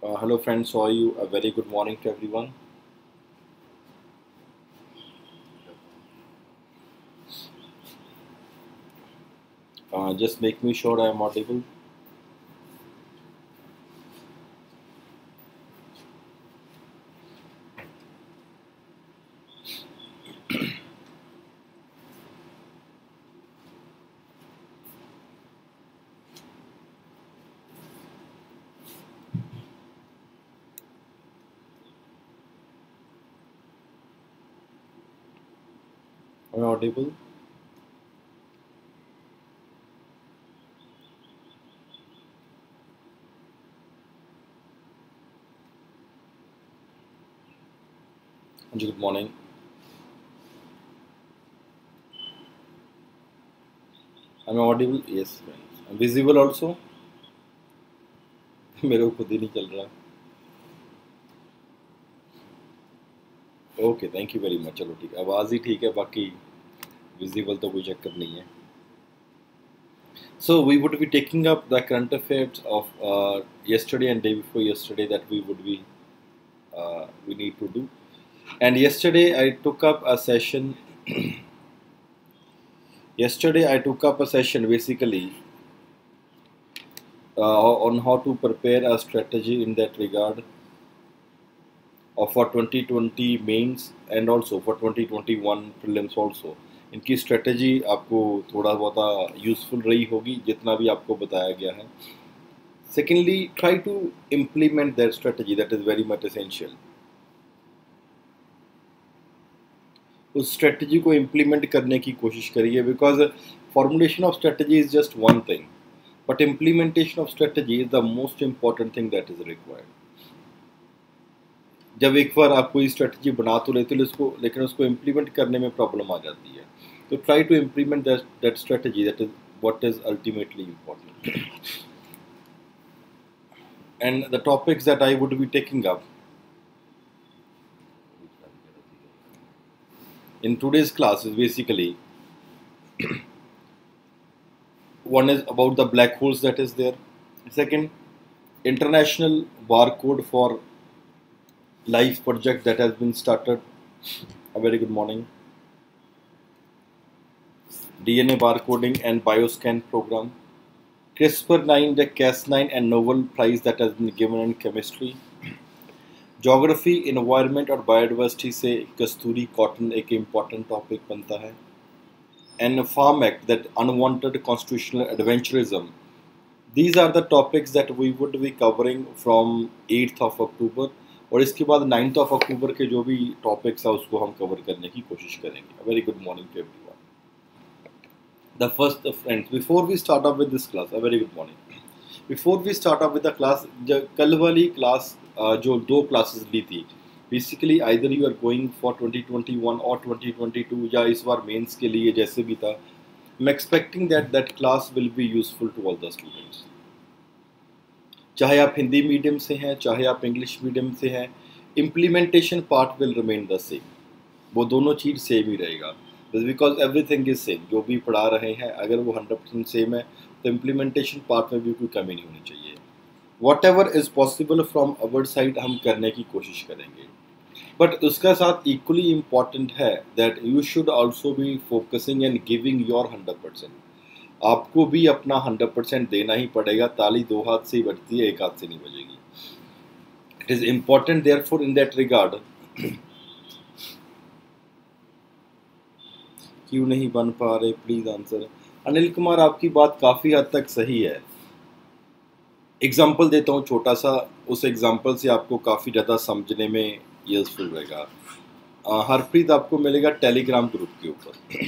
Hello friends, how are you? A very good morning to everyone. Just make me sure I am audible. Am I audible? Good morning. Am I audible? Yes, friends. I'm visible also? मेरे को खुद ही नहीं चल रहा. Okay, thank you very much. चलो ठीक है. आवाज़ ही ठीक है, बाकी visible तो कोई चक्कर नहीं है. So we would be taking up the current affairs of yesterday and day before yesterday that we need to do. And yesterday I took up a session. Yesterday I took up a session basically on how to prepare a strategy in that regard for 2020 mains and also for 2021 prelims also. इनकी strategy आपको थोड़ा बहुत useful रही होगी जितना भी आपको बताया गया है. Secondly, try to implement that strategy, that is very much essential. उस स्ट्रेटजी को इम्प्लीमेंट करने की कोशिश करिए, because formulation of strategy is just one thing, but implementation of strategy is the most important thing that is required. जब एक बार आप कोई स्ट्रेटजी बना तो लेते हो लेकिन उसको इम्प्लीमेंट करने में प्रॉब्लम आ जाती है. तो try to implement that strategy, that is what is ultimately important. And the topics that I would be taking up in today's class is basically one is about the black holes that is there. Second, international barcode for life project that has been started. A very good morning. DNA barcoding and bioscan program. CRISPR-9, the Cas9 and Nobel Prize that has been given in chemistry. Geography, environment और biodiversity से Kasturi cotton एक important topic बनता है. And Farm Act, that unwanted constitutional adventurism. These are the topics that we would be covering from 8th of October. और इसके बाद 9th of October के जो भी topics है उसको हम cover करने की कोशिश करेंगे. A very good morning to everyone. The first friends, before we start off with this class, a very good morning. Before we start off with the class, कल वाली class जो दो classes ली थी, basically either you are going for 2021 or 2022 या इस बार mains के लिए जैसे भी था, I'm expecting that class will be useful to all the students. चाहे आप हिंदी मीडियम से हैं, चाहे आप इंग्लिश मीडियम से हैं, implementation part will remain the same. वो दोनों चीज़ सेम ही रहेगा. Because everything is same. जो भी पढ़ा रहे हैं अगर वो 100% सेम है तो इम्प्लीमेंटेशन पार्ट में भी कोई कमी नहीं होनी चाहिए. What is possible from our side हम करने की कोशिश करेंगे. बट उसका साथ इक्वली इम्पॉर्टेंट है that you should also be focusing and giving your 100%. आपको भी अपना 100% देना ही पड़ेगा. ताली दो हाथ से ही बजती है, एक हाथ से नहीं बजेगी. It is important there for in that regard. क्यों नहीं बन पा रहे, प्लीज़ आंसर. अनिल कुमार, आपकी बात काफ़ी हद तक सही है. एग्जाम्पल देता हूँ छोटा सा, उस एग्जाम्पल से आपको काफ़ी ज़्यादा समझने में यूजफुल रहेगा. हरप्रीत आपको मिलेगा टेलीग्राम ग्रुप के ऊपर.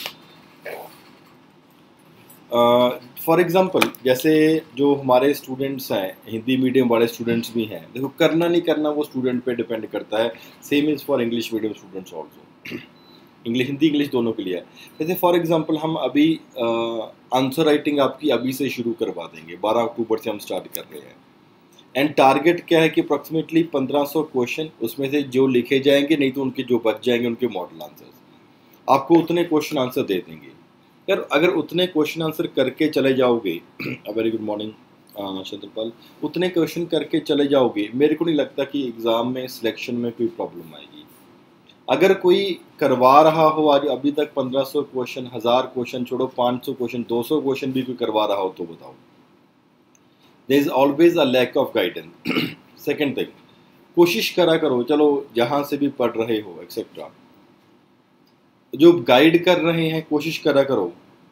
फॉर एग्जांपल जैसे जो हमारे स्टूडेंट्स हैं, हिंदी मीडियम वाले स्टूडेंट्स भी हैं, देखो करना नहीं करना वो स्टूडेंट पे डिपेंड करता है. Same is for English medium students also. Hindi English दोनों के लिए है. जैसे फॉर एग्जांपल हम अभी आंसर राइटिंग आपकी अभी से शुरू करवा देंगे. 12 अक्टूबर से हम स्टार्ट कर रहे हैं. एंड टारगेट क्या है कि अप्रॉक्सीमेटली 1500 क्वेश्चन, उसमें से जो लिखे जाएंगे नहीं तो उनके जो बच जाएंगे उनके मॉडल आंसर्स, आपको उतने क्वेश्चन आंसर दे देंगे. यार अगर उतने क्वेश्चन आंसर करके चले जाओगे, वेरी गुड मॉर्निंग, चंद्रपाल, उतने क्वेश्चन करके चले जाओगे, मेरे को नहीं लगता कि एग्ज़ाम में सिलेक्शन में कोई प्रॉब्लम आएगी। अगर कोई करवा रहा हो आज अभी तक 1500 क्वेश्चन, 1000 क्वेश्चन छोड़ो, 500 क्वेश्चन, 200 क्वेश्चन भी कोई करवा रहा हो तो बताओ, there is always a lack of guidance. Second thing, कोशिश करा करो, चलो जहाँ से भी पढ़ रहे हो एक्सेट्रा, जो गाइड कर रहे हैं कोशिश करा करो,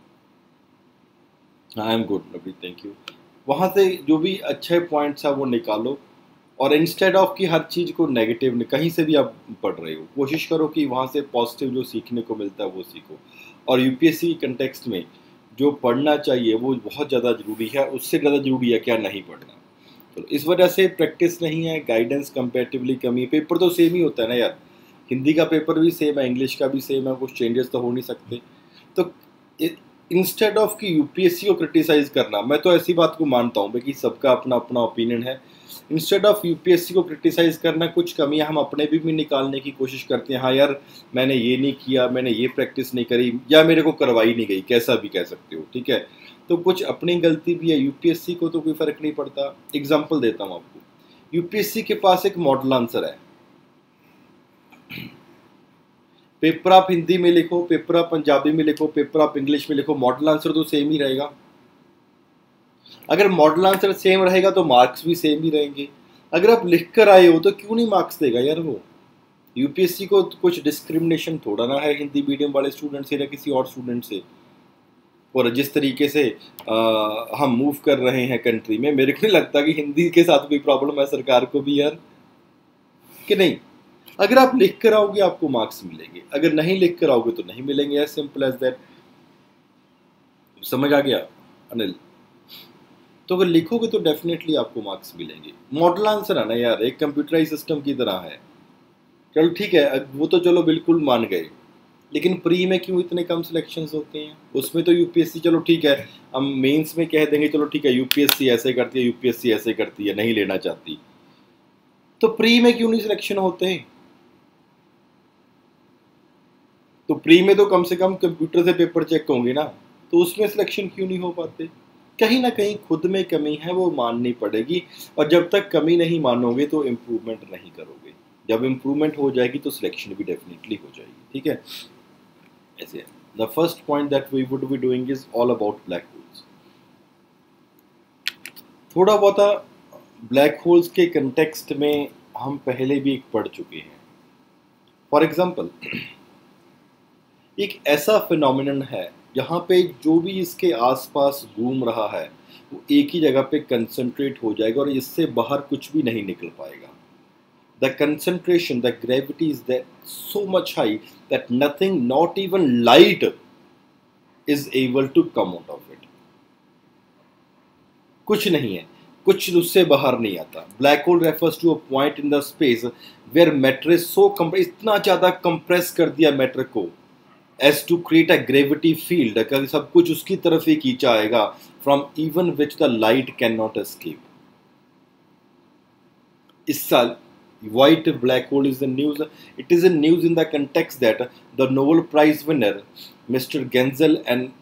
आई एम गुड नबी थैंक यू, वहाँ से जो भी अच्छे पॉइंट्स है वो निकालो, और इंस्टेड ऑफ कि हर चीज़ को नेगेटिव, कहीं से भी आप पढ़ रहे हो कोशिश करो कि वहाँ से पॉजिटिव जो सीखने को मिलता है वो सीखो। और यूपीएससी कंटेक्स्ट में जो पढ़ना चाहिए वो बहुत ज़्यादा ज़रूरी है, उससे ज़्यादा ज़रूरी है क्या नहीं पढ़ना। तो इस वजह से प्रैक्टिस नहीं है, गाइडेंस कंपेरेटिवली कमी है। पेपर तो सेम ही होता है ना यार, हिंदी का पेपर भी सेम है, इंग्लिश का भी सेम है, कुछ चेंजेस तो हो नहीं सकते। तो इंस्टेड ऑफ कि यूपीएससी को क्रिटिसाइज करना, मैं तो ऐसी बात को मानता हूँ कि सबका अपना अपना ओपिनियन है, इंस्टेड ऑफ यूपीएससी को क्रिटिसाइज करना, कुछ कमियां हम अपने भी निकालने की कोशिश करते हैं। हाँ यार, मैंने ये नहीं किया, मैंने ये प्रैक्टिस नहीं करी, या मेरे को करवाई नहीं गई, कैसा भी कह सकते हो, ठीक है। तो कुछ अपनी गलती भी है, यूपीएससी को तो कोई फ़र्क नहीं पड़ता। एग्जाम्पल देता हूँ आपको, यूपीएससी के पास एक मॉडल आंसर है, पेपर आप हिंदी में लिखो, पेपर आप पंजाबी में लिखो, पेपर आप इंग्लिश में लिखो, मॉडल आंसर तो सेम ही रहेगा। अगर मॉडल आंसर सेम रहेगा तो मार्क्स भी सेम ही रहेंगे। अगर आप लिख कर आए हो तो क्यों नहीं मार्क्स देगा यार वो। यूपीएससी को कुछ डिस्क्रिमिनेशन थोड़ा ना है हिंदी मीडियम वाले स्टूडेंट से या किसी और स्टूडेंट से। और जिस तरीके से हम मूव कर रहे हैं कंट्री में, मेरे को नहीं लगता कि हिंदी के साथ कोई प्रॉब्लम है सरकार को भी यार, कि नहीं। अगर आप लिख कर आओगे आपको मार्क्स मिलेंगे, अगर नहीं लिख कर आओगे तो नहीं मिलेंगे, एज सिंपल एज दैट। समझ आ गया अनिल? तो अगर लिखोगे तो डेफिनेटली आपको मार्क्स मिलेंगे। मॉडल आंसर है ना यार, एक कंप्यूटराइज सिस्टम की तरह है। चलो ठीक है, वो तो चलो बिल्कुल मान गए, लेकिन प्री में क्यों इतने कम सिलेक्शंस होते हैं? उसमें तो यूपीएससी, चलो ठीक है, हम मेंस में कह देंगे चलो ठीक है यूपीएससी ऐसे करती है, यूपीएससी ऐसे करती है, नहीं लेना चाहती, तो प्री में क्यों नहीं सिलेक्शन होते? तो प्री में तो कम से कम कंप्यूटर से पेपर चेक होंगे ना, तो उसमें सिलेक्शन क्यों नहीं हो पाते? कहीं ना कहीं खुद में कमी है, वो माननी पड़ेगी। और जब तक कमी नहीं मानोगे तो इम्प्रूवमेंट नहीं करोगे। जब इम्प्रूवमेंट हो जाएगी तो सिलेक्शन भी डेफिनेटली हो जाएगी, ठीक है। ऐसे the first point that we would be doing is all about black holes. थोड़ा बहुत ब्लैक होल्स के कंटेक्स्ट में हम पहले भी एक पढ़ चुके हैं। फॉर एग्जाम्पल, एक ऐसा फिनोमिनन है जहाँ पे जो भी इसके आसपास घूम रहा है वो एक ही जगह पे कंसंट्रेट हो जाएगा और इससे बाहर कुछ भी नहीं निकल पाएगा। The concentration, the gravity is so much high that nothing, not even light, is able to come out of it. कुछ नहीं है, कुछ उससे बाहर नहीं आता। Black hole refers to a point in the space where matter is so इतना ज़्यादा कंप्रेस कर दिया मैटर को as to create a gravity field, कि सब कुछ उसकी तरफ ही खींचा आएगा, from even which the light cannot escape. इस साल white black hole is in news. It is in news in the context that the Nobel Prize winner Mr. Genzel and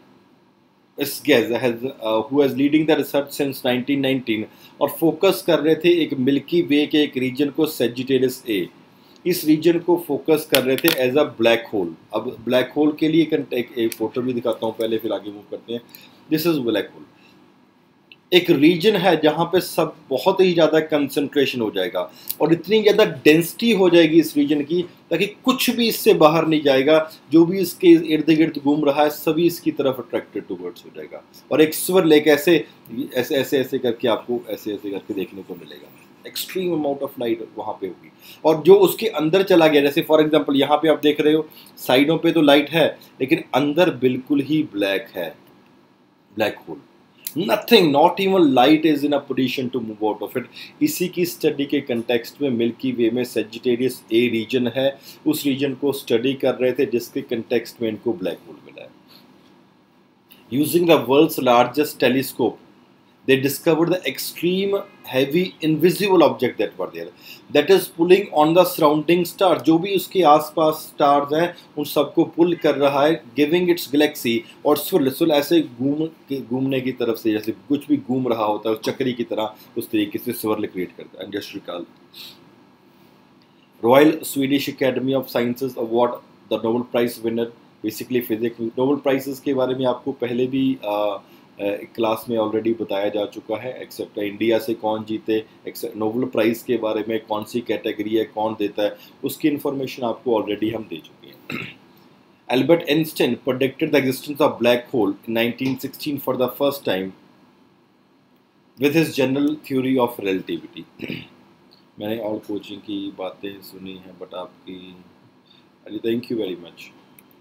who is leading the research since 1919 और focus कर रहे थे एक milky वे के एक reason को, सेजिटेरियस ए, इस reason को फोकस कर रहे थे एज अ ब्लैक होल। अब ब्लैक होल के लिए एक फोटो भी दिखाता हूँ पहले, फिर आगे मूव करते हैं। दिस इज ब्लैक होल, एक रीजन है जहाँ पे सब बहुत ही ज़्यादा कंसंट्रेशन हो जाएगा और इतनी ज़्यादा डेंसिटी हो जाएगी इस रीजन की ताकि कुछ भी इससे बाहर नहीं जाएगा। जो भी इसके इर्द गिर्द घूम रहा है सभी इसकी तरफ अट्रैक्टेड टूवर्ड्स हो जाएगा और एक स्वर लेक ऐसे ऐसे ऐसे ऐसे करके आपको ऐसे ऐसे करके देखने को मिलेगा। एक्सट्रीम अमाउंट ऑफ लाइट वहाँ पे होगी और जो उसके अंदर चला गया, जैसे फॉर एग्जांपल यहाँ पे आप देख रहे हो साइडों पे तो लाइट है लेकिन अंदर बिल्कुल ही ब्लैक है black hole. Nothing, not even light is in a position to move out of it. इसी की स्टडी के कंटेक्स्ट में मिल्की वे में सेजिटेरियस ए रीजन है, उस रीजन को स्टडी कर रहे थे जिसके कंटेक्स्ट में इनको ब्लैक होल मिला है। Using the world's largest telescope they discovered the extreme heavy invisible object that were there, that is pulling on the surrounding star. जो भी उसके आसपास स्टार्स हैं उन सबको पुल कर रहा है, गिविंग इट्स गैलेक्सी, और सुल ऐसे घूमने की तरफ से, जैसे कुछ भी घूम रहा होता है चक्री की तरह, उस तरीके से स्वर्ल क्रिएट करता है। Just recall Royal Swedish Academy of Sciences award the Nobel prize winner, basically physics. Nobel prizes के बारे में आपको पहले भी क्लास में ऑलरेडी बताया जा चुका है, एक्सेप्ट इंडिया से कौन जीते, नोबेल प्राइज़ के बारे में कौन सी कैटेगरी है, कौन देता है, उसकी इन्फॉर्मेशन आपको ऑलरेडी हम दे चुके हैं। Albert Einstein predicted the existence of black hole in 1916 for the first time with his general theory of relativity. मैंने और कोचिंग की बातें सुनी हैं, बट आपकी thank you very much.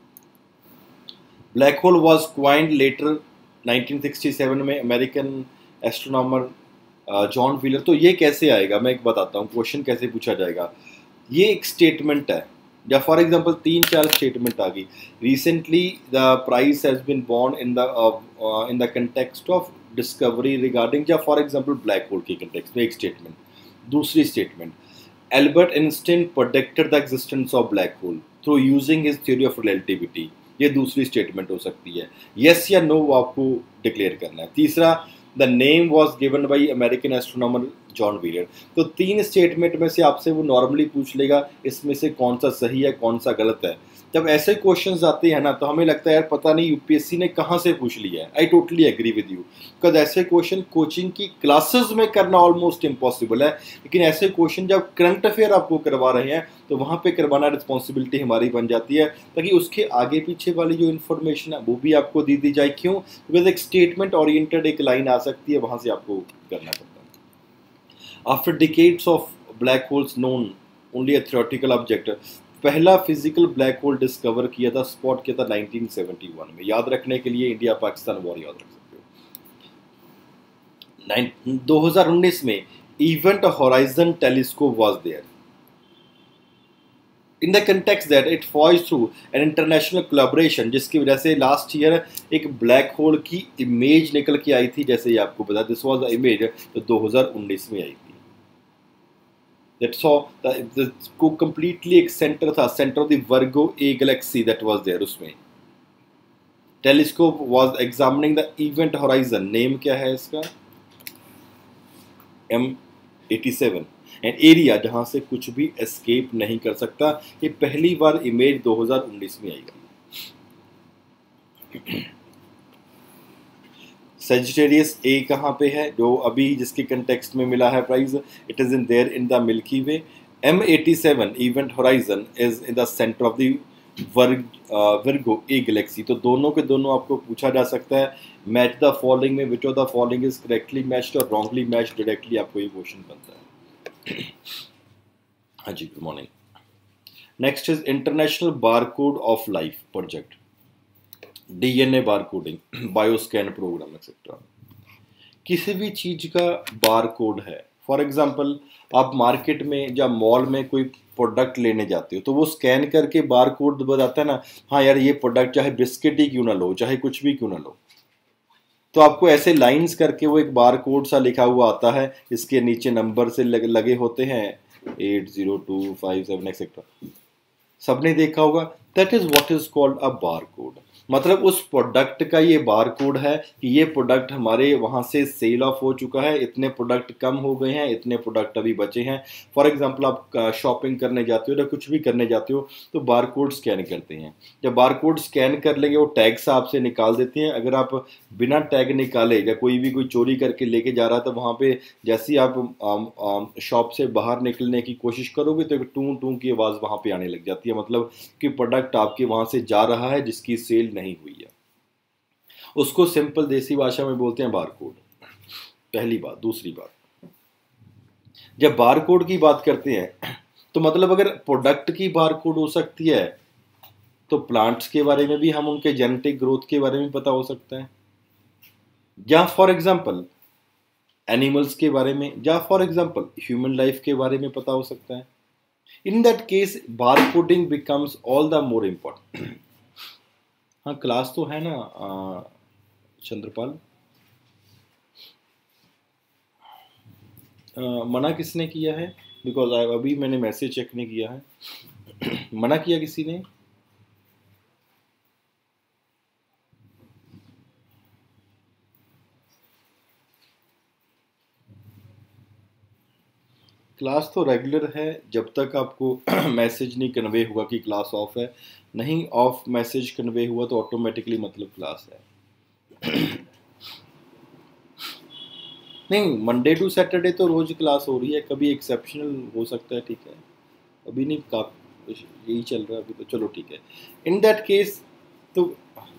Black hole was coined later 1967 में अमेरिकन एस्ट्रोनॉमर जॉन व्हीलर। तो ये कैसे आएगा, मैं एक बताता हूँ क्वेश्चन कैसे पूछा जाएगा। ये एक स्टेटमेंट है, या फॉर एग्जांपल 3-4 स्टेटमेंट आ गई। Recently the prize has been born in the context of discovery regarding, या फॉर एग्जांपल ब्लैक होल के कंटेक्स्ट में एक स्टेटमेंट। दूसरी statement, Albert Einstein predicted the existence of black hole through using his theory of relativity. ये दूसरी statement हो सकती है। यस या नो आपको डिक्लेयर करना है। तीसरा, the name was given by American astronomer John Wheeler. तो 3 स्टेटमेंट में से आपसे वो नॉर्मली पूछ लेगा इसमें से कौन सा सही है कौन सा गलत है। जब ऐसे क्वेश्चंस आते हैं ना, तो हमें लगता है यार पता नहीं यूपीएससी ने कहाँ से पूछ लिया है। I totally agree with you, because ऐसे क्वेश्चन कोचिंग की क्लासेस में करना ऑलमोस्ट इम्पॉसिबल है, लेकिन ऐसे क्वेश्चन जब करंट अफेयर आपको करवा रहे हैं तो वहाँ पे करवाना रिस्पॉन्सिबिलिटी हमारी बन जाती है, ताकि उसके आगे पीछे वाली जो इन्फॉर्मेशन है वो भी आपको दी जाए। क्यों? बिकॉज एक स्टेटमेंट ओरिएंटेड एक लाइन आ सकती है, वहाँ से आपको करना पड़ता है। After decades of black holes known only a theoretical object, पहला फिजिकल ब्लैक होल डिस्कवर किया था, स्पॉट किया था 1971 में। याद रखने के लिए इंडिया पाकिस्तान वॉर याद रख सकते हो। 2019 में event horizon telescope was there in the context that it falls through an international collaboration, जिसकी वजह से लास्ट ईयर एक ब्लैक होल की इमेज निकल के आई थी, जैसे ये आपको पता, दिस वाज द इमेज, तो 2019 में आई थी। that saw को completely एक सेंटर था, centre of the Virgo A galaxy that was there. उसमें telescope was examining the event horizon, name क्या है इसका, M87, एंड एरिया जहां से कुछ भी एस्केप नहीं कर सकता। ये पहली बार इमेज 2019 में आई। सेजिटेरियस ए कहाँ पे है, जो अभी जिसके कंटेक्स्ट में मिला है prize, it is in there in the Milky Way. M87 event horizon is in the centre of the Virgo A galaxy. तो दोनों के दोनों आपको पूछा जा सकता है, मैच द फॉलोइंग में which of the following is correctly matched और रॉन्गली मैच्ड, डायरेक्टली आपको ये क्वेश्चन बनता है। हाँ जी, good morning. Next is international barcode of life project, DNA bar coding, bioscan program etcetera. किसी भी चीज़ का बार कोड है, फॉर एग्जांपल आप मार्केट में या मॉल में कोई प्रोडक्ट लेने जाते हो तो वो स्कैन करके बार कोड बताता है ना, हाँ यार ये प्रोडक्ट चाहे बिस्किट ही क्यों ना लो, चाहे कुछ भी क्यों ना लो, तो आपको ऐसे लाइंस करके वो एक बार कोड सा लिखा हुआ आता है, इसके नीचे नंबर से लगे होते हैं 80257 एक्सेट्रा। सबने देखा होगा, that is what is called a bar code. मतलब उस प्रोडक्ट का ये बार कोड है कि ये प्रोडक्ट हमारे वहाँ से सेल ऑफ हो चुका है, इतने प्रोडक्ट कम हो गए हैं, इतने प्रोडक्ट अभी बचे हैं। फॉर एग्जांपल आप शॉपिंग करने जाते हो या कुछ भी करने जाते हो तो बार कोड स्कैन करते हैं। जब बार कोड स्कैन कर लेंगे वो टैग से आपसे निकाल देते हैं। अगर आप बिना टैग निकाले या कोई चोरी करके लेके जा रहा था, वहाँ पे जैसे ही आप शॉप से बाहर निकलने की कोशिश करोगे तो एक टूं टूं की आवाज़ वहाँ पे आने लग जाती है, मतलब कि प्रोडक्ट आपके वहाँ से जा रहा है जिसकी सेल नहीं हुई है। उसको सिंपल देसी भाषा में बोलते हैं बारकोड। पहली बात। दूसरी बात, जब बारकोड की बात करते हैं तो मतलब अगर प्रोडक्ट की बारकोड हो सकती है तो प्लांट्स के बारे में भी हम उनके जेनेटिक ग्रोथ के बारे में पता हो सकता है, या फॉर एग्जांपल एनिमल्स के बारे में, या फॉर एग्जांपल ह्यूमन लाइफ के बारे में पता हो सकता है। In that case barcoding becomes all the more important. हाँ, क्लास तो है ना चंद्रपाल? मना किसने किया है? बिकॉज अभी मैंने मैसेज चेक नहीं किया है। मना किया किसी ने? क्लास तो रेगुलर है जब तक आपको मैसेज नहीं कन्वे हुआ कि क्लास ऑफ है। नहीं, ऑफ मैसेज कन्वे हुआ तो ऑटोमेटिकली मतलब क्लास है। नहीं, मंडे टू सैटरडे तो रोज क्लास हो रही है, कभी एक्सेप्शनल हो सकता है, ठीक है। अभी नहीं, यही चल रहा है अभी तो, चलो ठीक है। इन दैट केस तो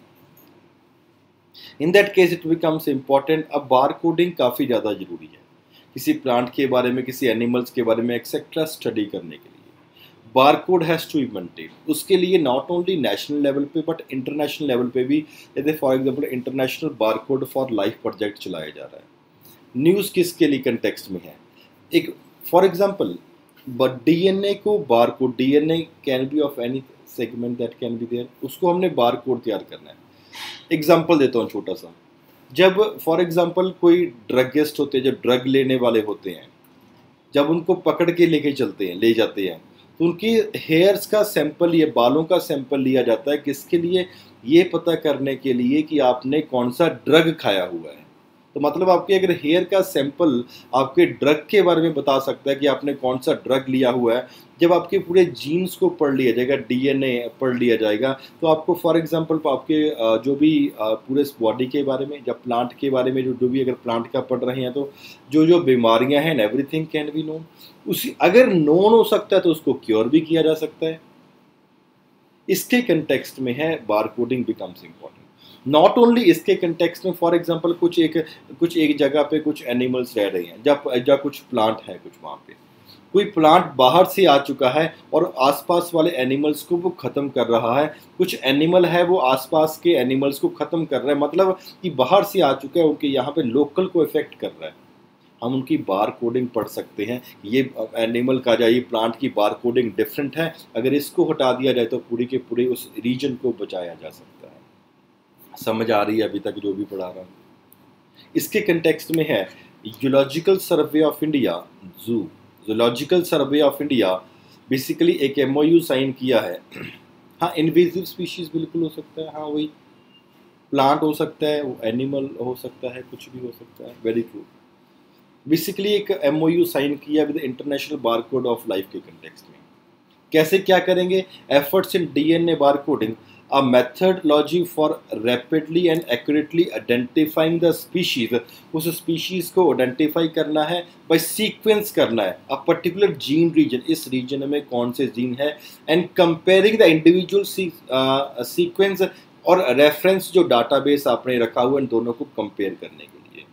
इट बिकम्स इम्पॉर्टेंट। अब बार कोडिंग काफ़ी ज़्यादा ज़रूरी है किसी प्लांट के बारे में, किसी एनिमल्स के बारे में एक्सेट्रा स्टडी करने के लिए। Bar code has to be maintain. उसके लिए नॉट ओनली नेशनल लेवल पे बट इंटरनेशनल लेवल पे भी, जैसे for example international bar code for life project चलाया जा रहा है। न्यूज़ किसके लिए कंटेक्स्ट में है? एक फॉर एग्जांपल डीएनए को bar code, DNA can be of any segment that can be there, उसको हमने बार कोड तैयार करना है। एग्जाम्पल देता हूँ छोटा सा। जब फॉर एग्जांपल कोई ड्रगिस्ट होते हैं, जब ड्रग लेने वाले होते हैं, जब उनको पकड़ के लेके चलते हैं, ले जाते हैं, तो उनकी हेयर्स का सैंपल या बालों का सैंपल लिया जाता है। किसके लिए? ये पता करने के लिए कि आपने कौन सा ड्रग खाया हुआ है। तो मतलब आपके अगर हेयर का सैंपल आपके ड्रग के बारे में बता सकता है कि आपने कौन सा ड्रग लिया हुआ है। जब आपके पूरे जीन्स को पढ़ लिया जाएगा, डीएनए पढ़ लिया जाएगा, तो आपको फॉर एग्जांपल आपके जो भी पूरे बॉडी के बारे में, जब प्लांट के बारे में जो भी अगर प्लांट का पढ़ रहे हैं, तो जो जो बीमारियां हैं, एवरीथिंग कैन बी नोन। उसी अगर नोन हो सकता है तो उसको क्योर भी किया जा सकता है। इसके कंटेक्स्ट में है bar coding becomes important. Not only इसके कंटेक्स्ट में, फॉर एग्जांपल कुछ एक जगह पे कुछ एनिमल्स रह रहे हैं, जब कुछ प्लांट है, कुछ वहाँ पे कोई प्लांट बाहर से आ चुका है और आसपास वाले एनिमल्स को वो ख़त्म कर रहा है। कुछ एनिमल है वो आसपास के एनिमल्स को ख़त्म कर रहा है, मतलब कि बाहर से आ चुका है, उनके यहाँ पे लोकल को इफेक्ट कर रहा है। हम उनकी बार कोडिंग पढ़ सकते हैं। ये एनिमल का या ये प्लांट की बार कोडिंग डिफरेंट है, अगर इसको हटा दिया जाए तो पूरी के पूरे उस रीजन को बचाया जा सकता है। समझ आ रही है अभी तक जो भी पढ़ा रहा हूँ? इसके कंटेक्स्ट में है zoological survey of India, zoological survey of India basically एक एमओयू साइन किया है। हाँ, इनवेसिव स्पीशीज बिल्कुल हो सकता है, हाँ वही प्लांट हो सकता है, वो एनिमल हो सकता है, कुछ भी हो सकता है, वेरी ट्रू। बेसिकली एक एमओयू साइन किया with international bar code of life के कंटेक्स्ट में। कैसे क्या करेंगे? Efforts in DNA bar coding, a methodology for rapidly and accurately identifying the species। उस स्पीशीज को आइडेंटिफाई करना है, बाय सीक्वेंस करना है अ पर्टिकुलर जीन रीजन, इस रीजन में कौन से जीन है, and comparing the individual sequence और रेफरेंस जो डाटाबेस आपने रखा हुआ है, इन दोनों को कंपेयर करने के लिए।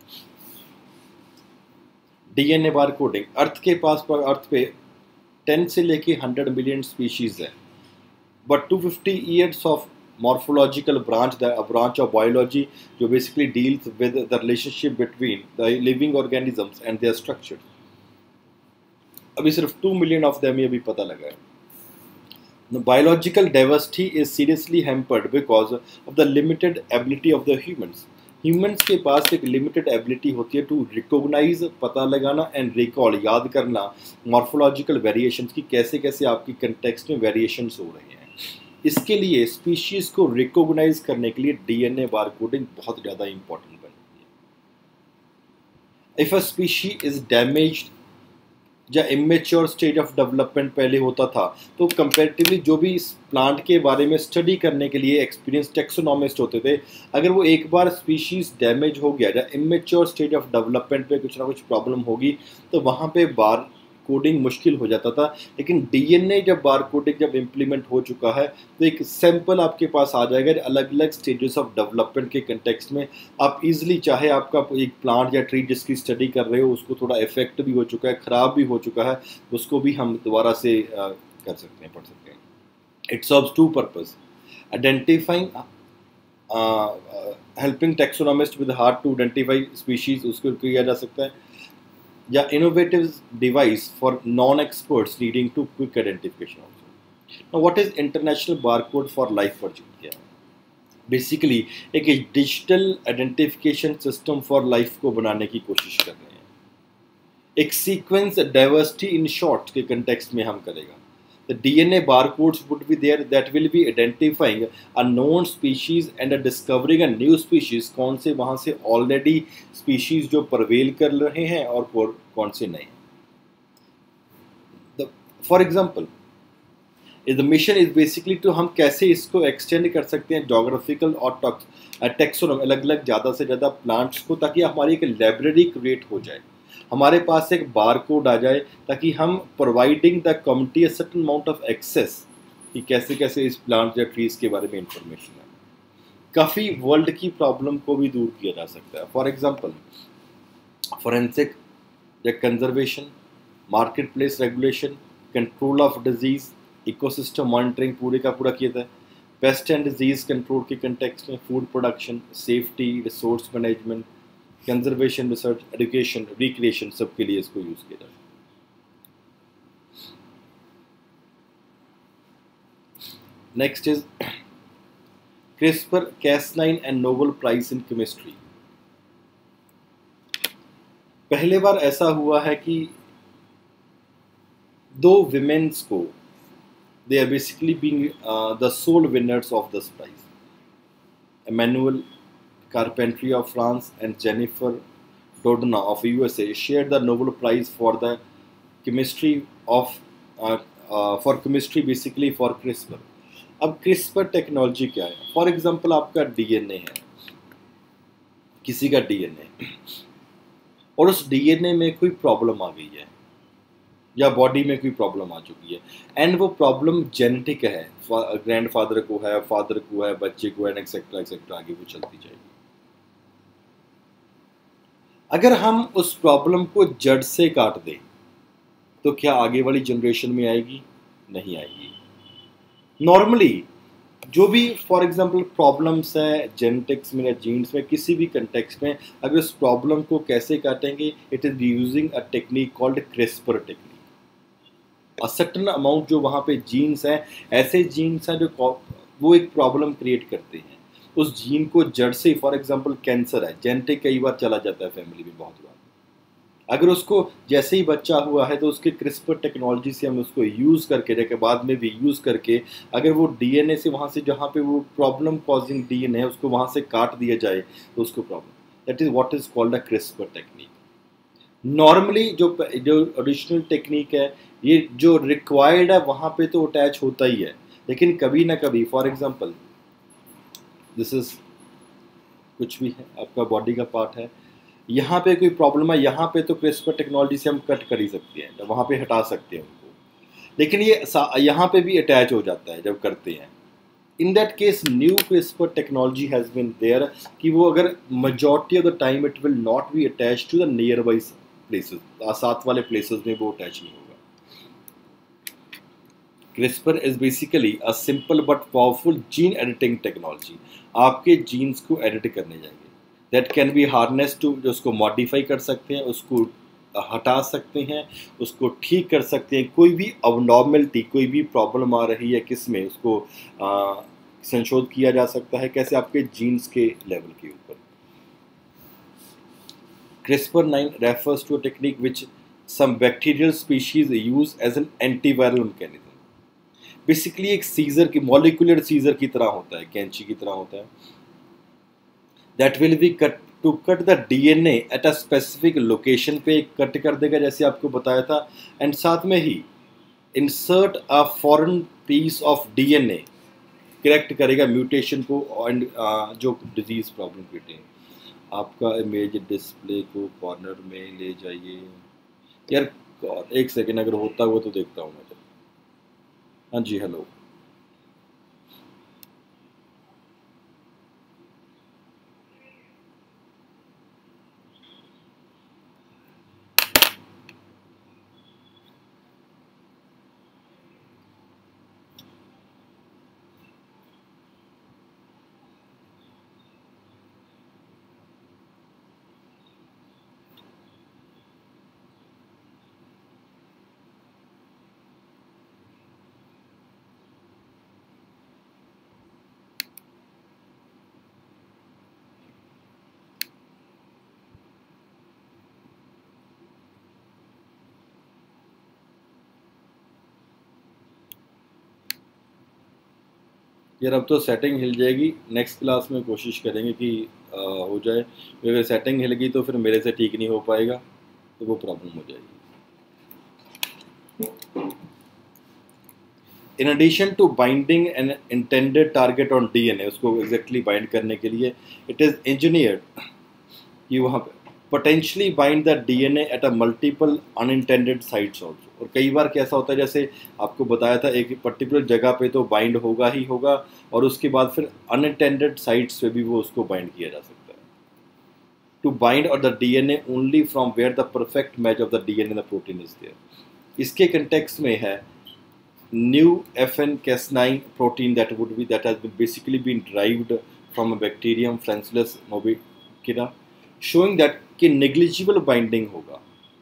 डीएनए बार कोडिंग, अर्थ के पास पर अर्थ पे 10 से लेके 100 मिलियन स्पीशीज है, but 250 years of morphological branch, a branch of biology जो basically deals with the relationship between the living organisms and their structure। अभी सिर्फ 2 मिलियन ऑफ देम ये भी पता लगा है। The biological diversity is seriously hampered because of the limited ability of the humans। Humans के पास एक लिमिटेड एबिलिटी होती है टू रिकॉग्नाइज, पता लगाना, एंड रिकॉल, याद करना, मॉर्फोलॉजिकल वेरिएशंस की कैसे कैसे आपकी कंटेक्स्ट में वेरिएशंस हो रहे हैं। इसके लिए स्पीशीज को रिकॉग्नाइज करने के लिए डीएनए बार कोडिंग बहुत ज़्यादा इंपॉर्टेंट बनती है। If a species is damaged या इमेच्योर स्टेज ऑफ डेवलपमेंट पहले होता था, तो कंपैरेटिवली जो भी इस प्लांट के बारे में स्टडी करने के लिए एक्सपीरियंस टेक्सोनॉमिस्ट होते थे, अगर वो एक बार स्पीशीज डैमेज हो गया या इमेच्योर स्टेज ऑफ डेवलपमेंट पे कुछ ना कुछ प्रॉब्लम होगी, तो वहाँ पे बार कोडिंग मुश्किल हो जाता था। लेकिन डीएनए जब बार कोडिंग जब इम्प्लीमेंट हो चुका है, तो एक सैंपल आपके पास आ जाएगा अलग अलग स्टेजेस ऑफ डेवलपमेंट के कंटेक्स्ट में। आप इजीली, चाहे आपका एक प्लांट या ट्री जिसकी स्टडी कर रहे हो उसको थोड़ा इफेक्ट भी हो चुका है, ख़राब भी हो चुका है, उसको भी हम दोबारा से कर सकते हैं, पढ़ सकते हैं। It serves two purpose, identifying, helping taxonomist with hard to identify species, उसको किया जा सकता है, या innovative device for non-experts leading to quick identification also। Now what is international barcode for life project क्या है? Basically एक digital identification system for life को बनाने की कोशिश कर रहे हैं। एक सीक्वेंस डाइवर्सिटी इन शॉर्ट के कंटेक्स्ट में हम करेगा। The DNA barcodes would be there that will be identifying a known species and discovering a new species, कौन से वहाँ से ऑलरेडी स्पीशीज जो परवेल कर रहे हैं और कौन से नहीं। For example the mission is basically to हम कैसे इसको एक्सटेंड कर सकते हैं जोग्राफिकल और टेक्सोनोम अलग अलग ज़्यादा से ज़्यादा प्लांट्स को, ताकि हमारी एक लाइब्रेरी क्रिएट हो जाए, हमारे पास एक बार कोड आ जाए, ताकि हम providing the community a certain amount of access कि कैसे कैसे इस प्लांट या ट्रीज के बारे में इंफॉर्मेशन है। काफ़ी वर्ल्ड की प्रॉब्लम को भी दूर किया जा सकता है। फॉर एग्जाम्पल फोरेंसिक या conservation, market place regulation, control of disease, ecosystem monitoring पूरे का पूरा किया था। पेस्ट एंड डिजीज कंट्रोल के कंटेक्स्ट में food production, safety, resource management, conservation, research, education, recreation, सबके लिए इसको यूज किया जाता है। Next is CRISPR Cas9 and Nobel prize in chemistry. पहले बार ऐसा हुआ है कि दो विमेन्स को they are basically being the sole winners of this prize. Emmanuel Carpentry of France and Jennifer Doudna of USA shared the Nobel Prize for the chemistry of for chemistry basically for CRISPR. अब CRISPR technology क्या है? For example आपका DNA है, किसी का DNA, और उस DNA में कोई प्रॉब्लम आ गई है या बॉडी में कोई प्रॉब्लम आ चुकी है, एंड वो प्रॉब्लम जेनेटिक है, ग्रैंडफादर को है, फादर को है, बच्चे को है, एक्सेट्रा एक्सेट्रा, आगे वो चलती जाएगी। अगर हम उस प्रॉब्लम को जड़ से काट दें तो क्या आगे वाली जनरेशन में आएगी? नहीं आएगी। नॉर्मली जो भी फॉर एग्जांपल प्रॉब्लम्स है जेनेटिक्स में या जीन्स में, किसी भी कंटेक्स्ट में, अगर उस प्रॉब्लम को कैसे काटेंगे, it is using a technique called CRISPR technique. A certain amount जो वहाँ पे जीन्स हैं, ऐसे जीन्स हैं जो वो एक प्रॉब्लम क्रिएट करते हैं, उस जीन को जड़ से, फॉर एग्जांपल कैंसर है, जेनेटिक कई बार चला जाता है फैमिली में बहुत बार, अगर उसको जैसे ही बच्चा हुआ है तो उसके क्रिस्पर टेक्नोलॉजी से हम उसको यूज़ करके के बाद में भी यूज़ करके, अगर वो डीएनए से वहाँ से जहाँ पे वो प्रॉब्लम कॉजिंग डीएनए है उसको वहाँ से काट दिया जाए तो उसको problem, that is what is called a CRISPR technique. Normally जो जो ओरिजिनल टेक्निक है, ये जो रिक्वायर्ड है वहाँ पे तो अटैच होता ही है, लेकिन कभी ना कभी, फॉर एग्जांपल दिस इज कुछ भी है, आपका बॉडी का पार्ट है, यहाँ पे कोई प्रॉब्लम है, यहाँ पे तो क्रिस्पर टेक्नोलॉजी से हम कट कर ही सकते हैं, वहाँ पे हटा सकते हैं उनको, लेकिन ये यहाँ पे भी अटैच हो जाता है जब करते हैं। In that case new CRISPR technology has been there कि वो अगर majority of the time it will not be attach to the nearby places, साथ वाले प्लेसेस में वो अटैच नहीं होगा। CRISPR is basically a simple but powerful gene editing technology, आपके जीन्स को एडिट करने जाएंगे, that can be harness to, जो उसको मॉडिफाई कर सकते हैं, उसको हटा सकते हैं, उसको ठीक कर सकते हैं, कोई भी अबनॉर्मलिटी, कोई भी प्रॉब्लम आ रही है किस में, उसको संशोधित किया जा सकता है, कैसे आपके जीन्स के लेवल के ऊपर। CRISPR-9 refers to a technique which some bacterial species use as an antiviral mechanism. Basically एक सीजर की, मॉलिकुलर सीजर की तरह होता है, कैंची की तरह होता है, that will be cut to cut the DNA at a specific location पे कट कर देगा, जैसे आपको बताया था, एंड साथ में ही insert a foreign piece of DNA, correct करेगा म्यूटेशन को एंड जो डिजीज प्रॉब्लम क्रिएट है। आपका इमेज डिस्प्ले को कॉर्नर में ले जाइए यार, एक सेकेंड, अगर होता हुआ तो देखता हूँ मैं। हाँ जी, हेलो। यार अब तो सेटिंग हिल जाएगी, नेक्स्ट क्लास में कोशिश करेंगे कि हो जाए, क्योंकि अगर सेटिंग हिल गई तो फिर मेरे से ठीक नहीं हो पाएगा, तो वो प्रॉब्लम हो जाएगी। In addition to binding an intended target on DNA, उसको एग्जैक्टली बाइंड करने के लिए इट इज़ इंजीनियर्ड कि वहाँ पे potentially bind the DNA at a multiple unintended sites also. और कई बार कैसा होता है, जैसे आपको बताया था, एक पर्टिकुलर जगह पे तो बाइंड होगा ही होगा, और उसके बाद फिर अनइंटेंडेड साइट्स पे भी वो उसको बाइंड किया जा सकता है। टू बाइंड और the DNA only from where the perfect match of the DNA the protein is there. इसके कंटेक्स्ट में है new FN-Cas9 protein that has been basically been derived from a bacterium Francisella novaetica, showing that कि negligible binding होगा,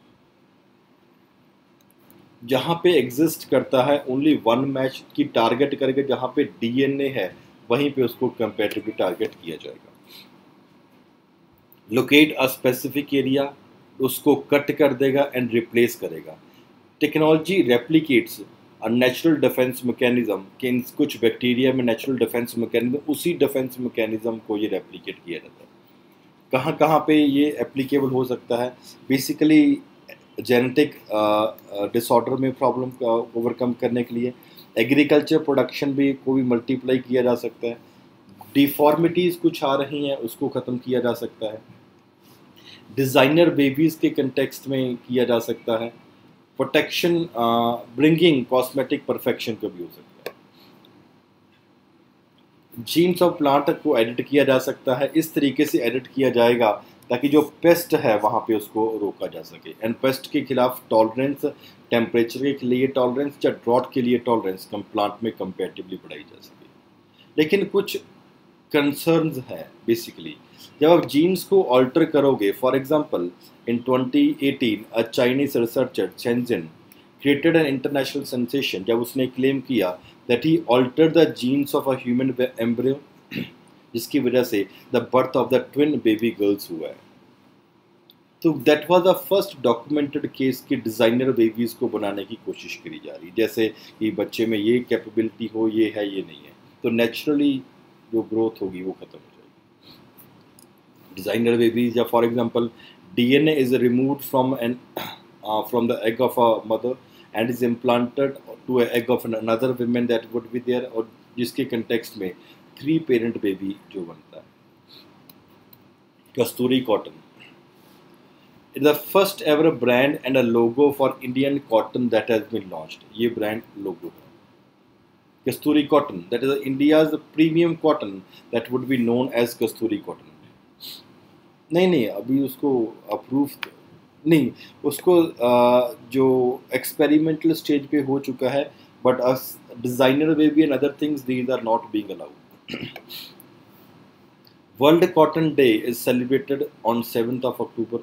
जहाँ पे exist करता है only one match की टारगेट करके, जहाँ पे डीएनए है वहीं पे उसको कंपेटिवली टारगेट किया जाएगा। लोकेट अ स्पेसिफिक एरिया, उसको कट कर देगा एंड रिप्लेस करेगा। Technology replicates a natural defence mechanism, कि इन कुछ बैक्टीरिया में नेचुरल डिफेंस मैकेनिज्म, उसी डिफेंस मैकेनिज्म को ये रेप्लिकेट किया जाता है। कहाँ कहाँ पे ये एप्लीकेबल हो सकता है? बेसिकली जेनेटिक डिसऑर्डर में प्रॉब्लम का ओवरकम करने के लिए, एग्रीकल्चर प्रोडक्शन भी को भी मल्टीप्लाई किया जा सकता है, डिफॉर्मिटीज़ कुछ आ रही हैं उसको ख़त्म किया जा सकता है, डिज़ाइनर बेबीज़ के कंटेक्स्ट में किया जा सकता है, प्रोटेक्शन ब्रिंगिंग कॉस्मेटिक परफेक्शन का भी हो सकता है। जीन्स ऑफ प्लांट को एडिट किया जा सकता है, इस तरीके से एडिट किया जाएगा ताकि जो पेस्ट है वहाँ पे उसको रोका जा सके, एंड पेस्ट के खिलाफ टॉलरेंस, टेम्परेचर के लिए टॉलरेंस या ड्रॉट के लिए टॉलरेंस कम प्लांट में कंपेटिबली बढ़ाई जा सके। लेकिन कुछ कंसर्न्स है बेसिकली, जब आप जीन्स को ऑल्टर करोगे, for example in 2018 a Chinese researcher Shenzhen created an international sensation जब उसने क्लेम किया that he alter the genes of a human embryo, जिसकी वजह से the birth of the twin baby girls हुआ है। तो that was the first documented case कि डिज़ाइनर बेबीज को बनाने की कोशिश करी जा रही, जैसे कि बच्चे में ये कैपेबिलिटी हो, ये है ये नहीं है, तो नेचुरली जो ग्रोथ होगी वो खत्म हो जाएगी। डिज़ाइनर बेबीज, या for example DNA is removed from the egg of a mother and is implanted to a egg of another woman that would be there, और जिसके कंटेक्स्ट में 3 पेरेंट बेबी जो बनता है। Kasturi cotton is the first ever brand and a logo for Indian cotton that has been launched. ये brand logo है Kasturi cotton, that is India's premium cotton that would be known as Kasturi cotton. नहीं, अभी उसको approve नहीं, उसको जो experimental stage पे हो चुका है, but designer baby and other things these are not being allowed. World cotton day is celebrated on 7th of October।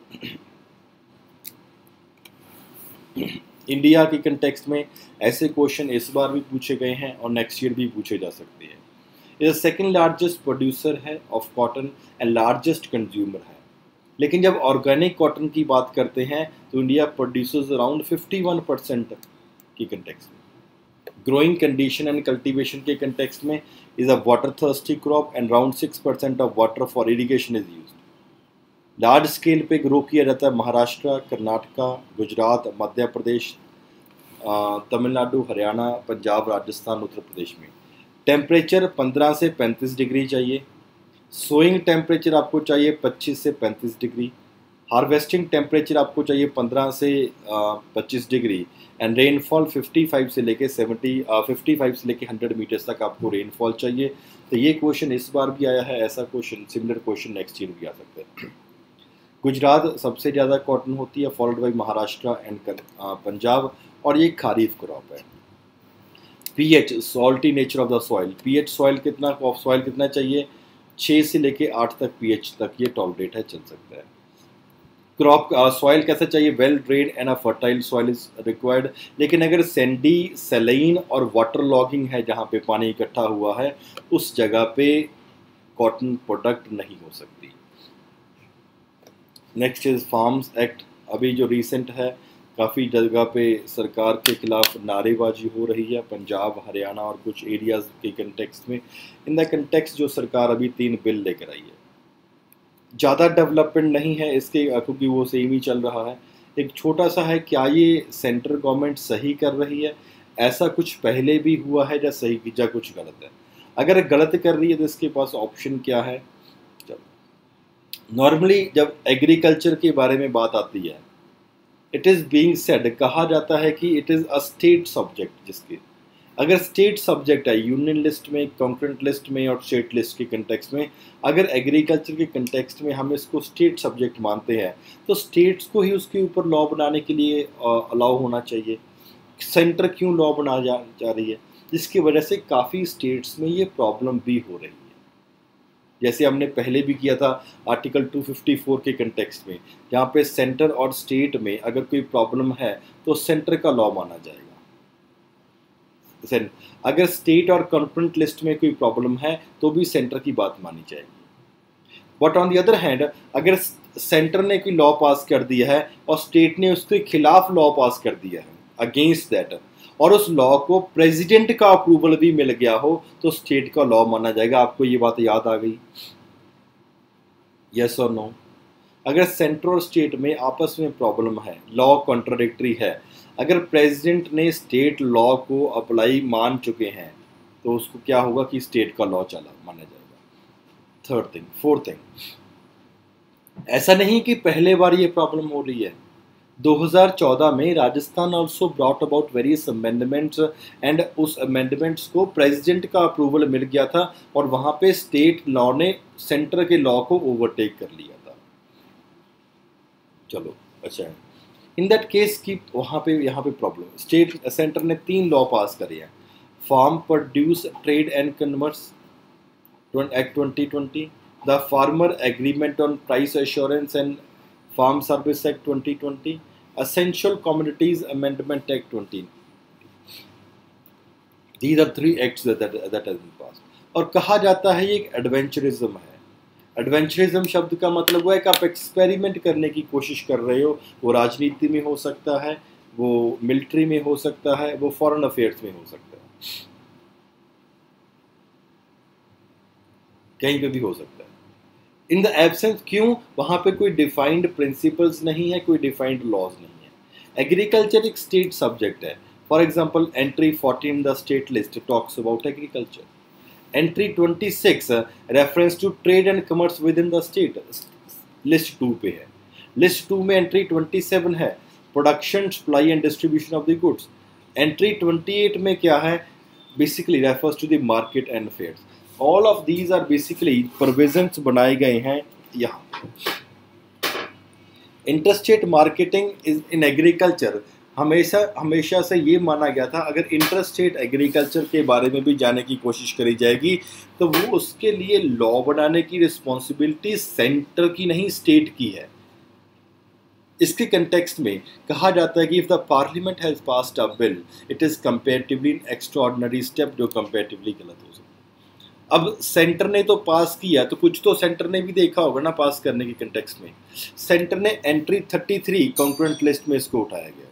India के कंटेक्स्ट में ऐसे क्वेश्चन इस बार भी पूछे गए हैं और नेक्स्ट ईयर भी पूछे जा सकते हैं। ये सेकेंड लार्जेस्ट प्रोड्यूसर है of cotton and largest consumer है। लेकिन जब ऑर्गेनिक कॉटन की बात करते हैं तो इंडिया प्रोड्यूसर्स अराउंड 51% की कंटेक्स्ट में। ग्रोइंग कंडीशन एंड कल्टीवेशन के कंटेक्स्ट में is a water thirsty crop and around 6% of water for irrigation is used. Large scale पे ग्रो किया जाता है महाराष्ट्र, कर्नाटका, गुजरात, मध्य प्रदेश, तमिलनाडु, हरियाणा, पंजाब, राजस्थान, उत्तर प्रदेश में। टेम्परेचर 15 से 35 डिग्री चाहिए। सोइंग टेम्परेचर आपको चाहिए 25 से 35 डिग्री। हार्वेस्टिंग टेम्परेचर आपको चाहिए 15 से 25 डिग्री एंड रेनफॉल 55 से लेके 100 मीटर्स तक आपको रेनफॉल चाहिए। तो ये क्वेश्चन इस बार भी आया है, ऐसा question similar question next year भी आ सकता है। गुजरात सबसे ज़्यादा कॉटन होती है, followed by Maharashtra and Punjab, और ये खारीफ क्रॉप है। PH, salty nature of the soil, pH soil कितना चाहिए? 6 से लेके 8 तक पीएच तक ये टॉलरेट है, चल सकता है। क्रॉप सॉइल कैसा चाहिए? Well drain and a fertile soil is required. लेकिन अगर सैंडी, सैलाइन और वाटर लॉगिंग है, जहाँ पे पानी इकट्ठा हुआ है, उस जगह पे कॉटन प्रोडक्ट नहीं हो सकती। नेक्स्ट इज फार्म्स एक्ट, अभी जो रिसेंट है काफ़ी जगह पे सरकार के खिलाफ नारेबाजी हो रही है, पंजाब, हरियाणा और कुछ एरियाज़ के कंटेक्स्ट में। इन द कंटेक्स्ट जो सरकार अभी 3 बिल लेकर आई है, ज़्यादा डेवलपमेंट नहीं है इसके, क्योंकि वो सेम ही चल रहा है। एक छोटा सा है, क्या ये सेंट्रल गवर्नमेंट सही कर रही है? ऐसा कुछ पहले भी हुआ है, या सही या कुछ गलत है? अगर गलत कर रही है तो इसके पास ऑप्शन क्या है? नॉर्मली जब एग्रीकल्चर के बारे में बात आती है, इट इज़ बीइंग सेड, कहा जाता है कि it is a state subject, जिसके अगर स्टेट सब्जेक्ट है यूनियन लिस्ट में, कॉन्करेंट लिस्ट में और स्टेट लिस्ट के कंटेक्स्ट में, अगर एग्रीकल्चर के कंटेक्स्ट में हम इसको स्टेट सब्जेक्ट मानते हैं तो स्टेट्स को ही उसके ऊपर लॉ बनाने के लिए अलाउ होना चाहिए। सेंटर क्यों लॉ बना जा रही है? जिसकी वजह से काफ़ी स्टेट्स में ये प्रॉब्लम भी हो रही है। जैसे हमने पहले भी किया था आर्टिकल 254 के कंटेक्स्ट में, जहाँ पे सेंटर और स्टेट में अगर कोई प्रॉब्लम है तो सेंटर का लॉ माना जाएगा। अगर स्टेट और कॉन्करेंट लिस्ट में कोई प्रॉब्लम है तो भी सेंटर की बात मानी जाएगी। But on the other hand, अगर सेंटर ने कोई लॉ पास कर दिया है और स्टेट ने उसके खिलाफ लॉ पास कर दिया है अगेंस्ट दैट, और उस लॉ को प्रेसिडेंट का अप्रूवल भी मिल गया हो, तो स्टेट का लॉ माना जाएगा। आपको ये बात याद आ गई? यस और नो? अगर सेंटर और स्टेट में आपस में प्रॉब्लम है, लॉ कॉन्ट्राडिक्टरी है, अगर प्रेसिडेंट ने स्टेट लॉ को अप्लाई मान चुके हैं तो उसको क्या होगा कि स्टेट का लॉ चला माना जाएगा। थर्ड थिंग, फोर्थ थिंग, ऐसा नहीं कि पहले बार ये प्रॉब्लम हो रही है। 2014 में Rajasthan also brought about various amendments, and उस अमेंडमेंट्स को प्रेसिडेंट का अप्रूवल मिल गया था और वहाँ पे स्टेट लॉ ने सेंटर के लॉ को ओवरटेक कर लिया था। चलो अच्छा है, इन दैट केस की वहाँ पे यहाँ पे प्रॉब्लम, स्टेट सेंटर ने 3 लॉ पास करे हैं। Farm produce trade and commerce act 2020, the farmer agreement on price assurance and farm service act 2020, essential commodities amendment act 2020। These are 3 acts that has been passed। और कहा जाता है ये एक adventurism है। एडवेंचरिज्म शब्द का मतलब हुआ है कि आप एक्सपेरिमेंट करने की कोशिश कर रहे हो। वो राजनीति में हो सकता है, वो मिलिट्री में हो सकता है, वो फॉरेन अफेयर्स में हो सकता है, कहीं पे भी हो सकता है। इन द एब्सेंस, क्यों? वहाँ पे कोई डिफाइंड प्रिंसिपल्स नहीं है, कोई डिफाइंड लॉज नहीं है। एग्रीकल्चर एक स्टेट सब्जेक्ट है। For example, entry 14 the state list talks about agriculture. Entry 26 reference to trade and commerce within the state, list 2 पे है। लिस्ट 2 में एंट्री 27 है, production, supply and distribution of the goods. Entry 28 में क्या है? Basically refers to the market and fairs. All of these are basically provisions बनाए गए हैं यहाँ। Interstate marketing is in agriculture हमेशा से ये माना गया था, अगर इंटरस्टेट एग्रीकल्चर के बारे में भी जाने की कोशिश करी जाएगी तो वो उसके लिए लॉ बनाने की रिस्पॉन्सिबिलिटी सेंटर की नहीं, स्टेट की है। इसके कंटेक्स्ट में कहा जाता है कि if the parliament has passed a bill, it is comparatively an extraordinary step, जो कंपैरेटिवली गलत हो सकता है। अब सेंटर ने तो पास किया, तो कुछ तो सेंटर ने भी देखा होगा ना पास करने के कंटेक्स्ट में। सेंटर ने एंट्री 33 कॉन्करेंट लिस्ट में इसको उठाया गया।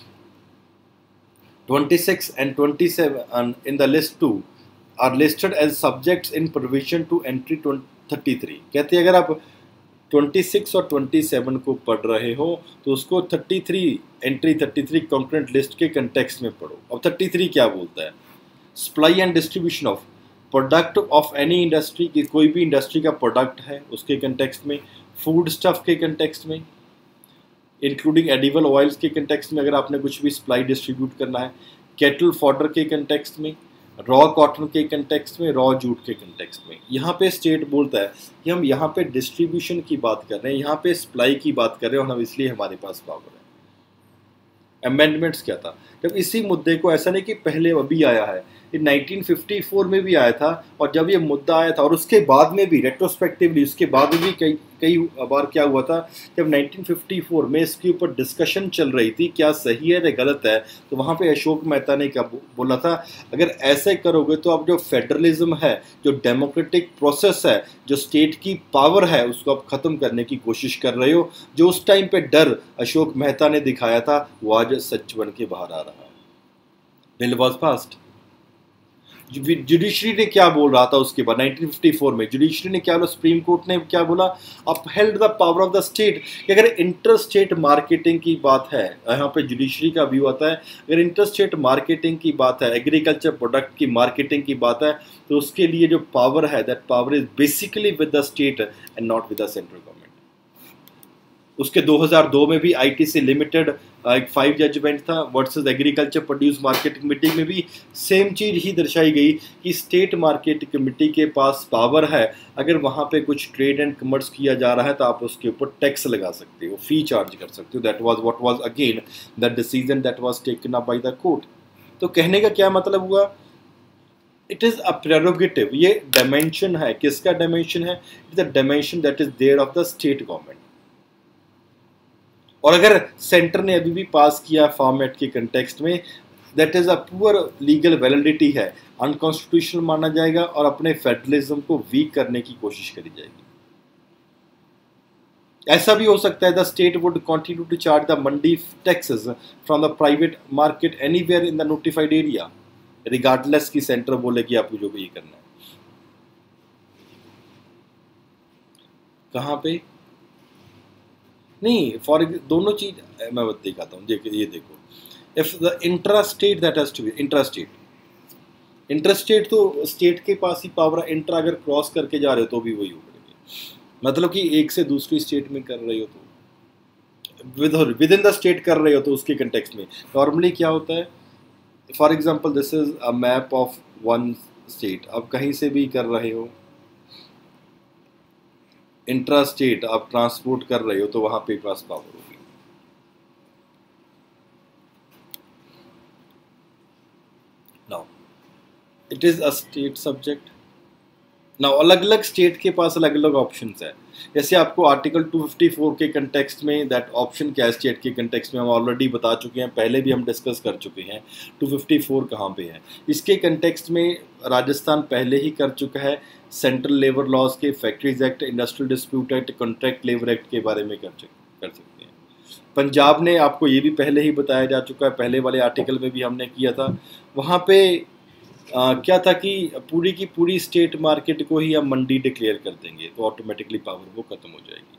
26 and 27 in the list 2 are listed as subjects in provision to entry 33। कहते हैं अगर आप 26 और 27 को पढ़ रहे हो तो उसको 33 एंट्री 33 कॉन्करेंट लिस्ट के कंटेक्स्ट में पढ़ो। अब 33 क्या बोलता है? Supply and distribution of product of any industry, की कोई भी इंडस्ट्री का प्रोडक्ट है उसके कंटेक्स्ट में, फूड स्टफ के कंटेक्स्ट में, इंक्लूडिंग एडिबल ऑयल्स के कंटेक्स्ट में अगर आपने कुछ भी सप्लाई डिस्ट्रीब्यूट करना है, कैटल फॉडर के कंटेक्स्ट में, रॉ कॉटन के कंटेक्स्ट में, रॉ जूट के कंटेक्स्ट में। यहाँ पे स्टेट बोलता है कि हम यहाँ पे डिस्ट्रीब्यूशन की बात कर रहे हैं, यहाँ पे सप्लाई की बात कर रहे हैं और हम इसलिए हमारे पास पावर है। अमेंडमेंट्स क्या था? जब इसी मुद्दे को, ऐसा नहीं कि पहले अभी आया है, ये 1954 में भी आया था, और जब ये मुद्दा आया था और उसके बाद में भी रेट्रोस्पेक्टिवली उसके बाद भी कई कई बार क्या हुआ था, जब 1954 में इसके ऊपर डिस्कशन चल रही थी क्या सही है या गलत है, तो वहाँ पे अशोक मेहता ने क्या बोला था, अगर ऐसे करोगे तो आप जो फेडरलिज्म है, जो डेमोक्रेटिक प्रोसेस है, जो स्टेट की पावर है, उसको आप ख़त्म करने की कोशिश कर रहे हो। जो उस टाइम पे डर अशोक मेहता ने दिखाया था वो आज सच बन के बाहर आ रहा है। Bill was passed. जुडिशरी ने क्या बोल रहा था उसके बाद 1954 में, जुडिशरी ने क्या बोला, सुप्रीम कोर्ट ने क्या बोला, upheld the power of the state, कि अगर इंटर स्टेट मार्केटिंग की बात है, यहाँ पे जुडिशरी का व्यू आता है, अगर इंटर स्टेट मार्केटिंग की बात है, एग्रीकल्चर प्रोडक्ट की मार्केटिंग की बात है, तो उसके लिए जो पावर है, that power is basically with the state and not with the central government. उसके 2002 में भी आईटीसी लिमिटेड एक 5 जजमेंट था versus agriculture produce marketing committee में भी सेम चीज़ ही दर्शाई गई कि स्टेट मार्केट कमेटी के पास पावर है, अगर वहाँ पे कुछ ट्रेड एंड कमर्स किया जा रहा है तो आप उसके ऊपर टैक्स लगा सकते हो, फी चार्ज कर सकते हो। That was what was again the decision that was taken up by the court. तो कहने का क्या मतलब हुआ, इट इज़ अ प्रेरोगेटिव, ये डायमेंशन है, किसका डायमेंशन है, it is the dimension that is there of the state government. और अगर सेंटर ने अभी भी पास किया फार्म एक्ट के कंटेक्स्ट में, that is a poor legal validity है, अनकॉन्स्टिट्यूशनल माना जाएगा और अपने फेडरलिज्म को वीक करने की कोशिश करी जाएगी। ऐसा भी हो सकता है the state would continue to charge the mandi taxes from the private market anywhere in the notified area, regardless की सेंटर बोले कि आपको जो भी ये करना है। कहाँ पे नहीं, फॉर दोनों चीज मैं दिखाता हूँ, ये देखो, if the intra state that has to be intra state तो स्टेट के पास ही पावर है, इंट्रा अगर क्रॉस करके जा रहे हो तो भी वही होगा, मतलब कि एक से दूसरी स्टेट में कर रहे हो तो विद इन द स्टेट कर रहे हो तो उसके कंटेक्स्ट में नॉर्मली क्या होता है, for example this is a map of one state, अब कहीं से भी कर रहे हो, इंट्रा स्टेट आप ट्रांसपोर्ट कर रहे हो तो वहां पे पास पावर होगी। Now it is a state subject. Now अलग अलग स्टेट के पास अलग अलग ऑप्शंस है, जैसे आपको आर्टिकल 254 के कंटेक्स्ट में दैट ऑप्शन क्या है स्टेट के कंटेक्स्ट में हम ऑलरेडी बता चुके हैं, पहले भी हम डिस्कस कर चुके हैं 254 कहाँ पे है। इसके कंटेक्स्ट में राजस्थान पहले ही कर चुका है, सेंट्रल लेबर लॉज के, factories act, industrial dispute act, contract labour act के बारे में कर सकते हैं। पंजाब ने आपको ये भी पहले ही बताया जा चुका है, पहले वाले आर्टिकल में भी हमने किया था, वहाँ पे क्या था कि पूरी की पूरी स्टेट मार्केट को ही हम मंडी डिक्लेयर कर देंगे तो ऑटोमेटिकली पावर वो खत्म हो जाएगी,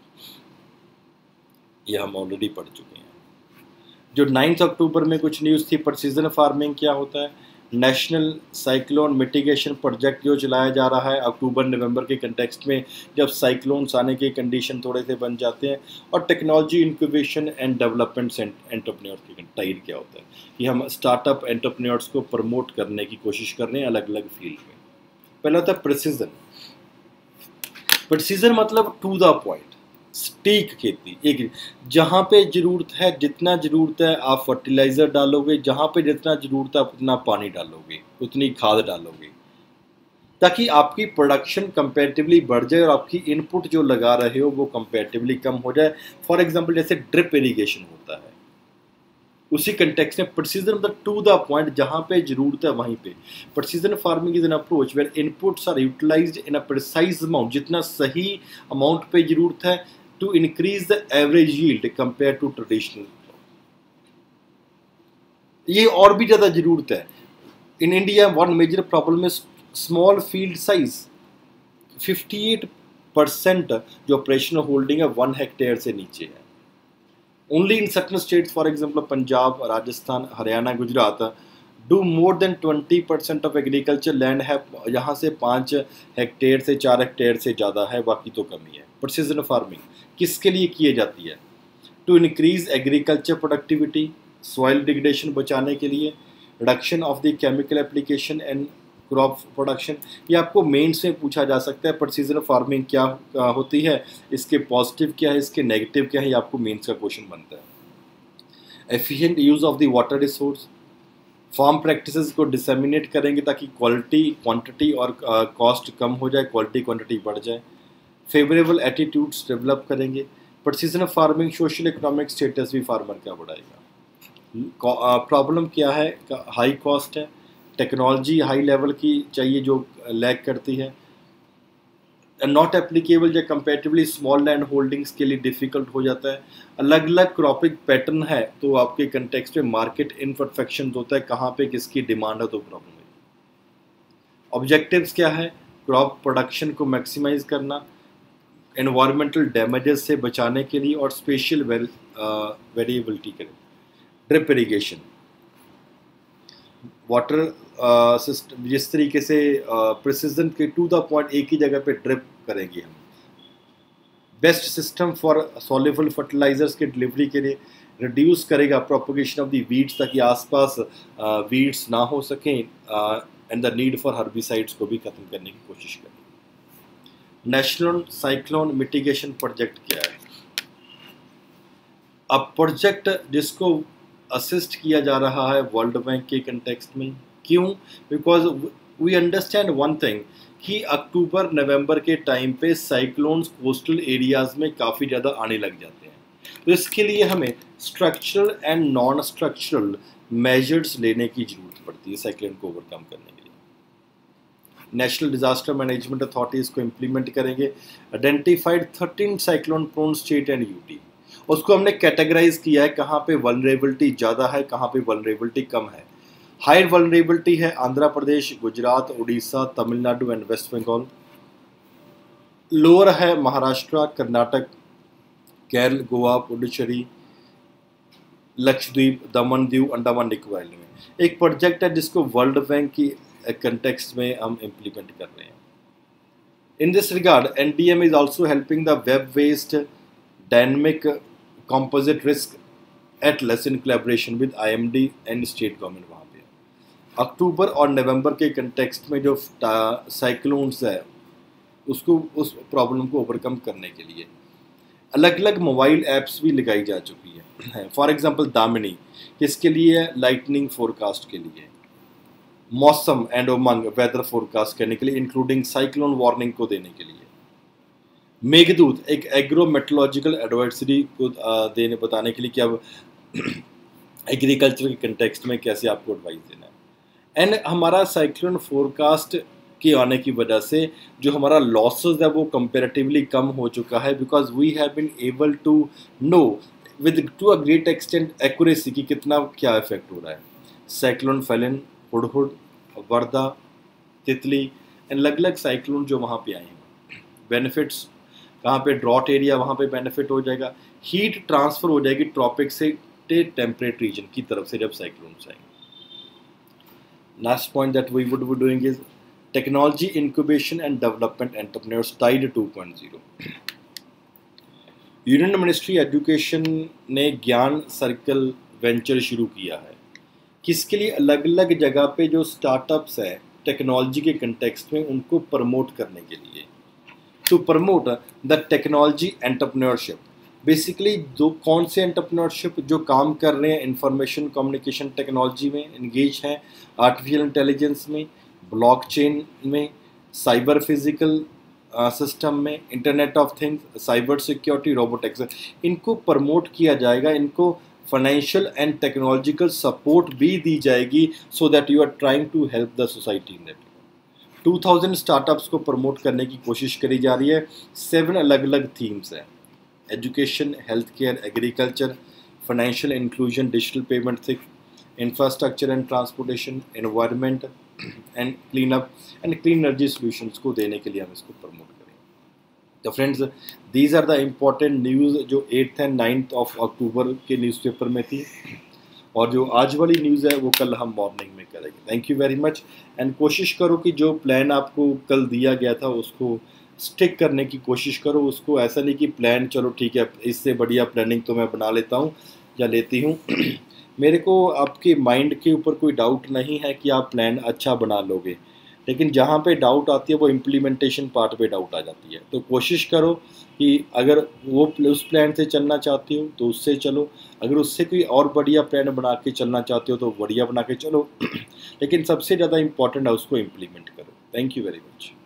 ये हम ऑलरेडी पढ़ चुके हैं। जो 9 अक्टूबर में कुछ न्यूज़ थी, प्रिसीजन फार्मिंग क्या होता है, नेशनल साइक्लोन मिटिगेशन प्रोजेक्ट जो चलाया जा रहा है अक्टूबर नवंबर के कंटेक्स्ट में, जब साइक्लोन्स आने के कंडीशन थोड़े से बन जाते हैं, और technology incubation and development entrepreneurs की टाइड क्या होता है कि हम स्टार्टअप एंटरप्रेन्योर्स को प्रमोट करने की कोशिश कर रहे हैं अलग अलग फील्ड में। पहला होता है प्रिसीजन। प्रिसीजन मतलब टू द पॉइंट, सटीक खेती, एक जहाँ पे ज़रूरत है, जितना ज़रूरत है आप फर्टिलाइज़र डालोगे, जहाँ पे जितना ज़रूरत है आप उतना पानी डालोगे, उतनी खाद डालोगे, ताकि आपकी प्रोडक्शन कंपैरेटिवली बढ़ जाए और आपकी इनपुट जो लगा रहे हो वो कंपैरेटिवली कम हो जाए। फॉर एग्जांपल जैसे ड्रिप इरिगेशन होता है, उसी कंटेक्स्ट में प्रिसीजन मतलब टू द पॉइंट, जहाँ पे ज़रूरत है वहीं पे। Precision farming is an approach where inputs are utilised in a precise amount, जितना सही अमाउंट पे ज़रूरत है, to increase the average yield compared to traditional। ये और भी ज़्यादा ज़रूरत है। In India one major problem is small field size, 58% जो ऑपरेशनल होल्डिंग है 1 हेक्टेयर से नीचे है। Only in certain states for example Punjab, Rajasthan, Haryana, Gujarat do more than 20% of agriculture land है, यहाँ से 5 हेक्टेयर से 4 हेक्टेयर से ज़्यादा है, बाकी तो कमी है। प्रिसीजन फार्मिंग किसके लिए की जाती है, to increase agriculture productivity, soil degradation बचाने के लिए, reduction of the chemical application and crop production. ये आपको मेंस में पूछा जा सकता है प्रिसीजन फार्मिंग क्या होती है, इसके पॉजिटिव क्या है, इसके नेगेटिव क्या है, ये आपको मेंस का क्वेश्चन बनता है। Efficient use of the water resource, farm practices को डिसेमिनेट करेंगे ताकि क्वालिटी, क्वांटिटी और कॉस्ट कम हो जाए, क्वालिटी क्वांटिटी बढ़ जाए। फेवरेबल एटीट्यूड्स डेवलप करेंगे। Precision farming social economic status भी फार्मर का बढ़ाएगा। प्रॉब्लम क्या है? हाई कॉस्ट है, टेक्नोलॉजी हाई लेवल की चाहिए जो लैग करती है, नॉट एप्लीकेबल या कंपेरेटिवली स्मॉल लैंड होल्डिंग्स के लिए डिफ़िकल्ट हो जाता है। अलग अलग क्रॉपिंग पैटर्न है तो आपके कंटेक्स्ट में मार्केट इनपरफेक्शन होता है, कहाँ पे किसकी डिमांड है तो प्रॉब्लम है। ऑब्जेक्टिव्स क्या है? क्रॉप प्रोडक्शन को मैक्सिमाइज करना, एनवायरमेंटल डैमेजेस से बचाने के लिए, और स्पेशल वेरिएबिलिटी करें। ड्रिप इरीगेशन, वाटर सिस्टम जिस तरीके से प्रिसीजन के टू द पॉइंट एक ही जगह पे ड्रिप करेंगे हम। Best system for soluble fertilisers के डिलीवरी के लिए, रिड्यूस करेगा प्रोपगेशन ऑफ द वीड्स ताकि आसपास वीड्स ना हो सकें, and the need for herbicides को भी खत्म करने की कोशिश करें। नेशनल साइक्लोन मिटिगेशन प्रोजेक्ट क्या है? अब प्रोजेक्ट जिसको असिस्ट किया जा रहा है वर्ल्ड बैंक के कंटेक्स्ट में। क्यों? Because we understand one thing कि अक्टूबर नवंबर के टाइम पे साइक्लोन्स कोस्टल एरियाज़ में काफ़ी ज़्यादा आने लग जाते हैं, तो इसके लिए हमें structural and non structural measures लेने की ज़रूरत पड़ती है साइक्लोन को ओवरकम करने के लिए। नेशनल डिजास्टर मैनेजमेंट अथॉरिटीज़ को इम्प्लीमेंट करेंगे। Identified 13 cyclone prone state and UT, उसको हमने कैटेगराइज किया है कहाँ पे वल्नरेबिलिटी ज़्यादा है, कहाँ पे वल्नरेबिलिटी कम है। हाई वल्नरेबिलिटी है Andhra Pradesh, Gujarat, Orissa, Tamil Nadu and West Bengal. Lower है महाराष्ट्र, कर्नाटक, केरल, गोवा, पुडुचेरी, लक्षद्वीप, दमन दीव, अंडमान निकोबार में। एक प्रोजेक्ट है जिसको वर्ल्ड बैंक की कंटेक्स्ट में हम इम्प्लीमेंट कर रहे हैं। In this regard NDM is also helping the web based dynamic composite risk atlas in collaboration with IMD and state government. वहाँ पे अक्टूबर और नवंबर के कंटेक्स्ट में जो साइक्लोन्स है उसको उस प्रॉब्लम को ओवरकम करने के लिए अलग अलग मोबाइल ऐप्स भी लगाई जा चुकी है। फॉर एग्जांपल दामिनी किसके लिए है? लाइटनिंग फोरकास्ट के लिए, मौसम एंड उमंग वेदर फोरकास्ट करने के लिए, इंक्लूडिंग साइक्लोन वार्निंग को देने के लिए। मेघदूत एक एग्रोमेट्रोलॉजिकल एडवाइजरी को देने बताने के लिए कि अब एग्रीकल्चर के कंटेक्स्ट में कैसे आपको एडवाइस देना है। एंड हमारा साइक्लोन फोरकास्ट के आने की वजह से जो हमारा लॉसेस है वो कंपैरेटिवली कम हो चुका है, because we have been able to know with to a great extent accuracy कि कितना क्या इफेक्ट हो रहा है। साइक्लोन फेलिन, हुडहुड, वर्धा, तितली एंड अलग अलग साइक्लोन जो वहाँ पे आए हैं। बेनिफिट्स कहाँ पे? ड्रॉट एरिया वहाँ पे बेनिफिट हो जाएगा, हीट ट्रांसफ़र हो जाएगी ट्रॉपिक से टेम्परेट रीजन की तरफ से जब साइक्लोन्स आएंगे। Last point that we would be doing is technology incubation and development entrepreneurs TIDE 2.0। Union ministry education ने ज्ञान सर्कल वेंचर शुरू किया है, किसके लिए? अलग अलग जगह पे जो स्टार्टअप्स हैं टेक्नोलॉजी के कंटेक्स्ट में उनको प्रमोट करने के लिए, to promote the technology entrepreneurship. Basically जो कौन से एंटरप्रेन्योरशिप जो काम कर रहे हैं इंफॉर्मेशन कम्युनिकेशन टेक्नोलॉजी में एंगेज हैं, आर्टिफिशियल इंटेलिजेंस में, ब्लॉकचेन में, साइबर फिजिकल सिस्टम में, internet of things, cyber security, robotics, इनको प्रमोट किया जाएगा, इनको फाइनेंशियल एंड टेक्नोलॉजिकल सपोर्ट भी दी जाएगी, so that you are trying to help the society in that. 2000 startups को प्रमोट करने की कोशिश करी जा रही है। 7 अलग अलग थीम्स हैं: education, health care, agriculture, financial inclusion, digital payment, infrastructure and transportation, environment and clean up and clean energy solutions को देने के लिए हम इसको प्रमोट करेंगे। तो friends, these are the important news जो 8th and 9th of October के न्यूज़पेपर में थी, और जो आज वाली न्यूज़ है वो कल हम मॉर्निंग में करेंगे। Thank you very much. And कोशिश करो कि जो प्लान आपको कल दिया गया था उसको स्टिक करने की कोशिश करो। उसको ऐसा नहीं कि प्लान चलो ठीक है इससे बढ़िया प्लानिंग तो मैं बना लेता हूँ या लेती हूँ मेरे को आपके माइंड के ऊपर कोई डाउट नहीं है कि आप प्लान अच्छा बना लोगे, लेकिन जहाँ पे डाउट आती है वो इम्प्लीमेंटेशन पार्ट पे डाउट आ जाती है। तो कोशिश करो कि अगर वो उस प्लान से चलना चाहती हो तो उससे चलो, अगर उससे कोई और बढ़िया प्लान बना के चलना चाहते हो तो बढ़िया बना के चलो लेकिन सबसे ज़्यादा इम्पॉर्टेंट है उसको इम्प्लीमेंट करो। Thank you very much.